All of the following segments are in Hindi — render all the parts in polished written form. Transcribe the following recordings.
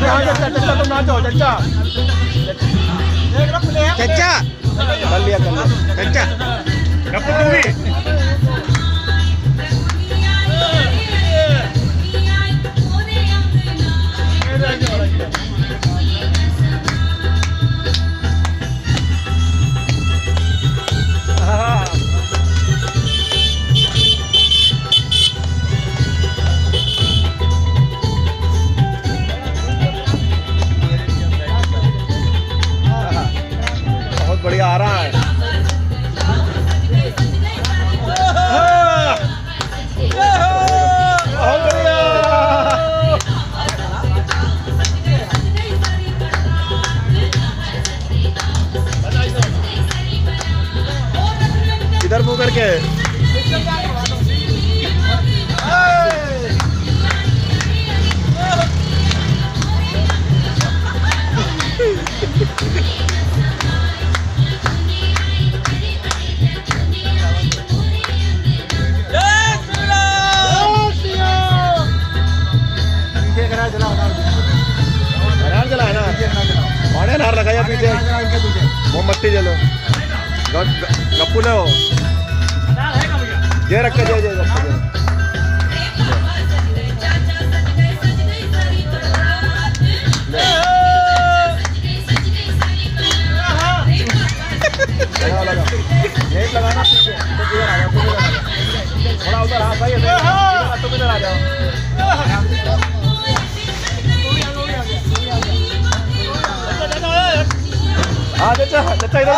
चचा तुम नाचो चचा चचा कर लिया चचा गप्पू तू भी बढ़िया आ रहा है। बहुत बढ़िया। इधर मुंह करके नार लगाया पीछे मोमबत्ती जलो गप्पू लो ये रख के जे लगा नेट लगाना पीछे थोड़ा उधर हाँ भाई तुम इधर आ जाओ। हाँ चचा चचा इधर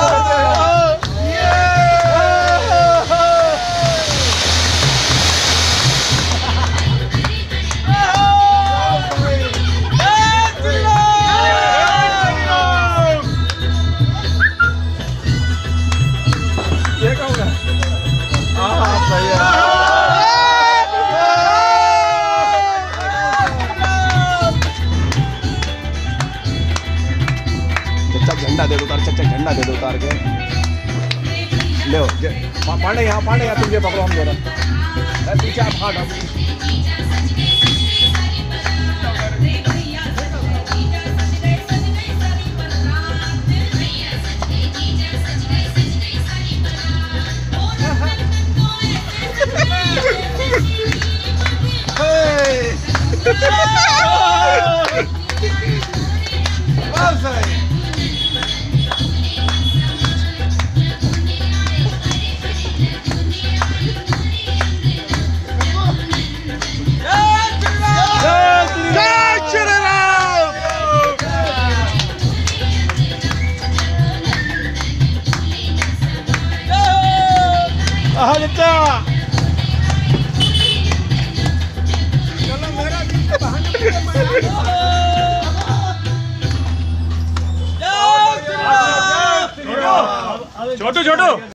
ये कहूँगा हाँ सही है। झंडा दे दो उतार चचा झंडा दे दो उतार के ले पांडे यहाँ तुम ये पकड़ो हम दोनों पीछे आप हाथ छोटू छोटू